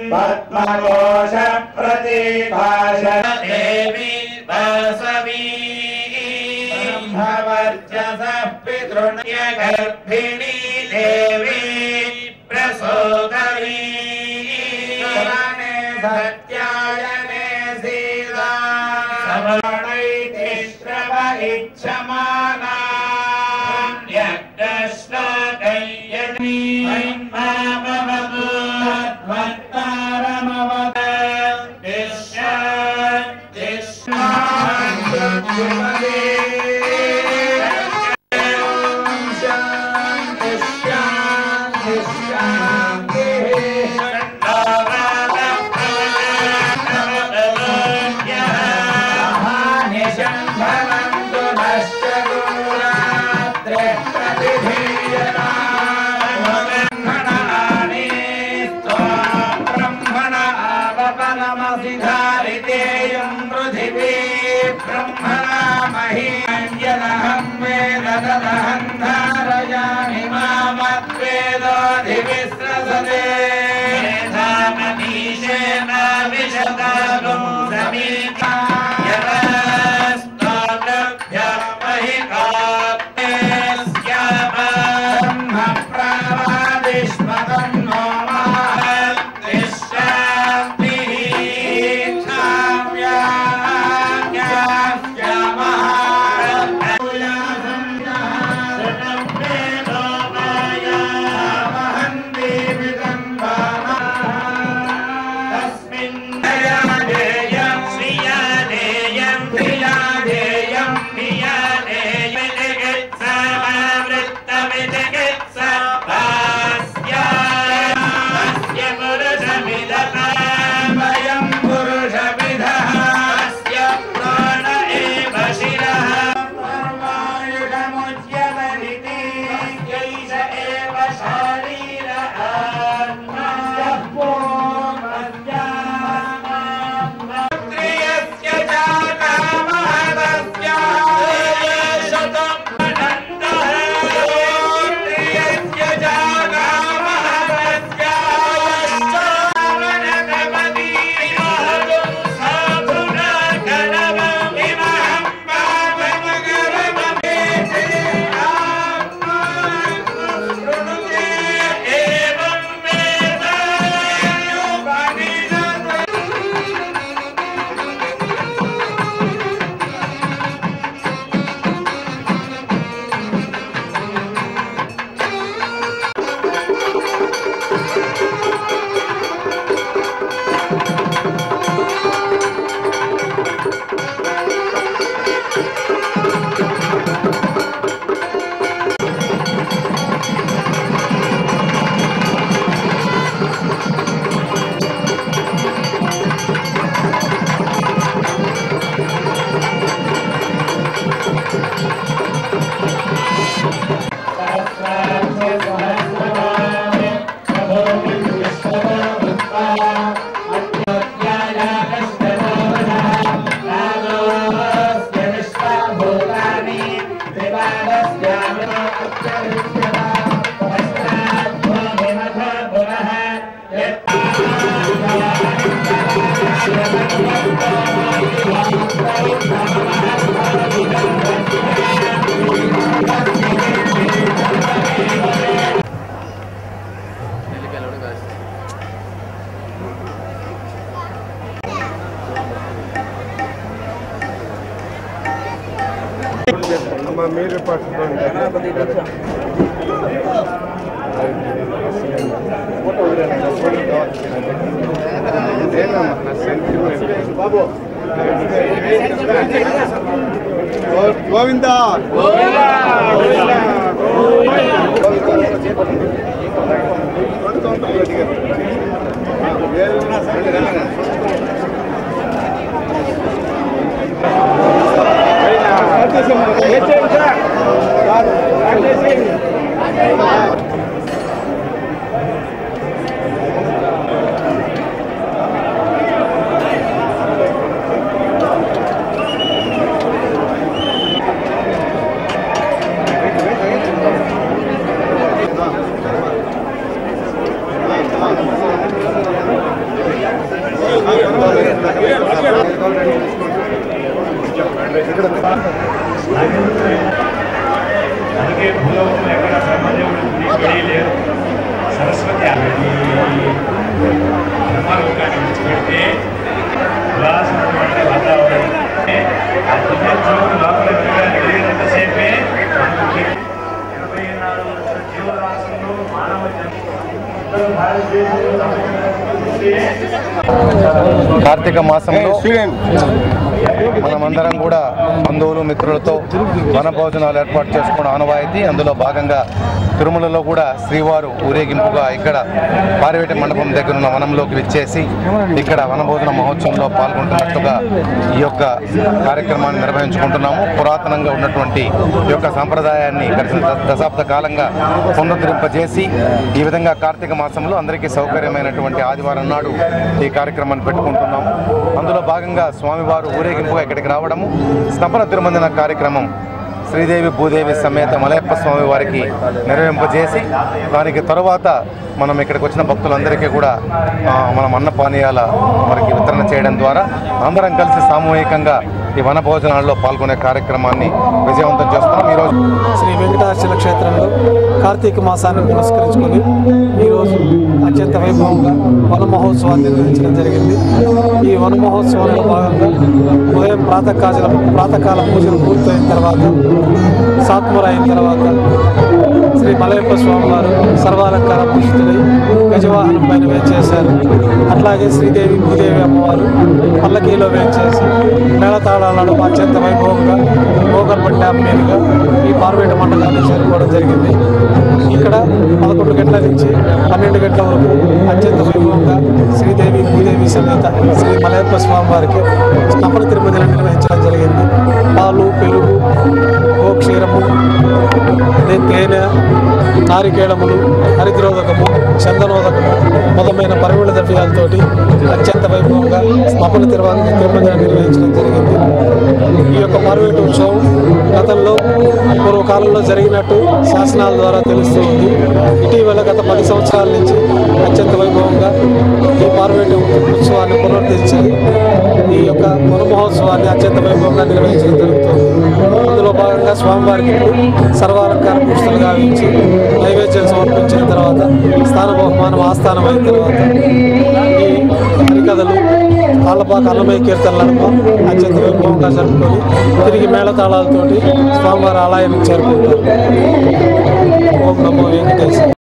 पद्मकोश प्रतिभाष देवी वासवी ब्रह्मवर्चसः पितृण्य गर्भिणी देवी प्रसूतवी सत्यायने सीता समणैतिश्रव इच्छमाना यज्ञश्लोकय्यनी मन्मामवतु तद्वत्तारमवत धारयामि मामद्वेदोऽधिविस्रसते धामनीशेन विशदागो समीक्षा यतस्तोत्रभ्यः महिकाप्ते स्यामः प्रावादिष्मदन्नो मेरे पास गोविंदा కార్తీక మాసంలో మనమందరం కూడా బంధువులు మిత్రులతో వన భోజనాలు ఏర్పాటు చేసుకున్న ఆనవాయితీ. అందులో భాగంగా తిరుమలలో కూడా శ్రీవారు ఊరేగింపుగా ఇక్కడ పారివేట మండపం దగ్గర ఉన్న వనంలోకి విచ్చేసి ఇక్కడ వనభోజన మహోత్సవంలో పాల్గొంటున్నట్టుగా ఈ యొక్క కార్యక్రమాన్ని నిర్వహించుకుంటున్నాము. పురాతనంగా ఉన్నటువంటి ఈ యొక్క సాంప్రదాయాన్ని గడిచిన దశాబ్ద కాలంగా పునరుద్ధరింపజేసి ఈ విధంగా కార్తీక మాసంలో అందరికీ సౌకర్యమైనటువంటి ఆదివారం నాడు ఈ కార్యక్రమాన్ని పెట్టుకుంటున్నాము. అందులో భాగంగా స్వామివారు ఊరేగింపుగా ఇక్కడికి రావడము, స్నపన తిరుమంజన కార్యక్రమం శ్రీదేవి భూదేవి సమేత మలయప్ప స్వామి వారికి నిర్వహింపజేసి దానికి తరువాత మనం ఇక్కడికి వచ్చిన భక్తులందరికీ కూడా మనం అన్నపానీయాల వారికి వితరణ చేయడం ద్వారా అందరం కలిసి సామూహికంగా ఈ వన భోజనాల్లో పాల్గొనే కార్యక్రమాన్ని విజయవంతం చేస్తున్నాం. ఈరోజు శ్రీ వెంకటాచల క్షేత్రంలో కార్తీక మాసాన్ని పురస్కరించుకొని ఈరోజు అత్యంత వైభవంగా వన మహోత్సవాన్ని నిర్వహించడం జరిగింది. ఈ వన మహోత్సవంలో భాగంగా ఉదయం ప్రాతకాల పూజలు పూర్తయిన తర్వాత సాత్మూర అయిన తర్వాత శ్రీ మలయప్ప స్వామి వారు సర్వాలంకార భూషితులై గజవాహనం పైన వేంచేశారు. అట్లాగే శ్రీదేవి భూదేవి అమ్మవారు పల్లకీలో వేంచేసి మేళతాళాలను అత్యంత వైభవంగా మోగల్పట్టి డ్యామ్ మీదుగా ఈ పార్వేట మండలాన్ని చేరుకోవడం జరిగింది. ఇక్కడ 11 గంటల నుంచి 12 గంటల వరకు అత్యంత వైభవంగా శ్రీదేవి భూదేవి సమేత శ్రీ మలయప్ప స్వామి వారికి స్నపన తిరుమల నిర్వహించడం జరిగింది. పాలు, పెరుగు, గోక్షీరము, తేనె, నారికేళములు, హరిద్రోదకము, చందనోదకము మొదలైన పరిమళ ద్రవ్యాలతోటి అత్యంత వైభవంగా స్నపన తిరుమల నిర్వహించడం జరిగింది. ఈ యొక్క పార్వేట ఉత్సవం గతంలో పూర్వకాలంలో జరిగినట్టు శాసనాల ద్వారా తెలుస్తూ ఉంది. ఇటీవల గత 10 సంవత్సరాల నుంచి అత్యంత వైభవంగా ఈ పార్వేట ఉత్సవాన్ని పునరుద్ధరించి ఈ యొక్క వన మహోత్సవాన్ని అత్యంత వైభవంగా నిర్వహించడం జరుగుతుంది. అందులో భాగంగా స్వామివారికి సర్వాలంకార పురుషులు గావించి నైవేద్యం సమర్పించిన తర్వాత స్థాన బహుమానం ఆస్థానం అయిన తర్వాత ఈ హరికథలు, తాళ్ళపాక అన్నమయ్య కీర్తనల నడుమ అత్యంత వైభవంగా జరుపుకొని తిరిగి మేళతాళాలతోటి స్వామివారి ఆలయానికి చేరుకుంటారు. ఓం నమో వెంకటేశ్వర.